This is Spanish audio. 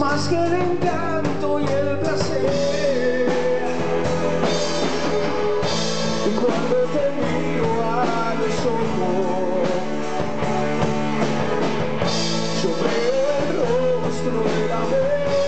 más que el encanto y el placer. Y cuando te miro a los ojos, yo veo el rostro del amor.